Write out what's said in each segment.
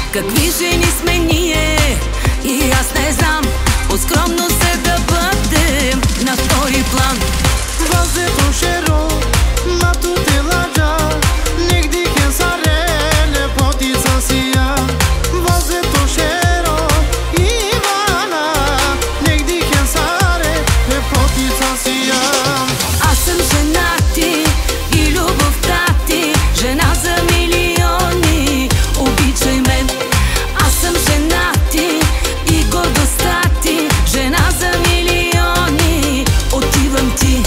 Какви жени сме ние и аз не знам. По-скромно се да бъдем на втори план. Vazgeço shero, ma tu te laja, nek diken sarele poti sasia. Vazgeço shero, Ivana, nek diken sare poti sasia. Аз съм жена ти и любовта ти, жена за милиони, обичай мен. Аз съм жена ти и гордостта ти, жена за милиони, отивам ти.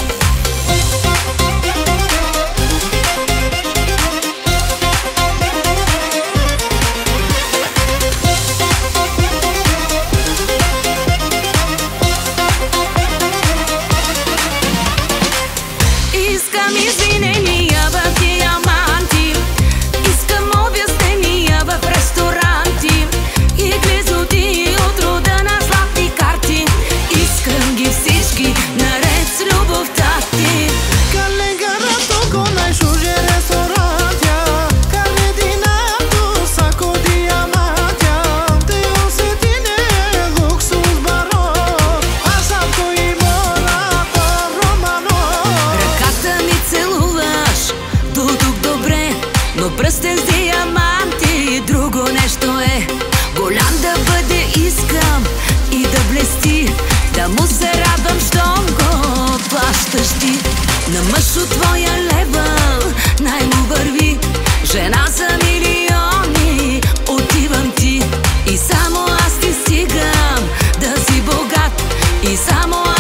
Искам извинения в диаманти, искам обяснения в ресторанти и глезоти от рода на златни карти. Искам ги всички наред с любовта ти. Calegarato con ai sciughe restaurantia, Caledinato sacco diamantia, te osetine luxus baro, Asapko и Monaco Romano. Ръката ми целуваш до тук добре, но пръстен с диаманти друго нещо е. Голям да бъде искам и да блести, да му се радвам, щом го плащаш ти. На мъж от твоя левел най-му върви, жена за милиони, отивам ти. И само аз ти стигам да си богат, и само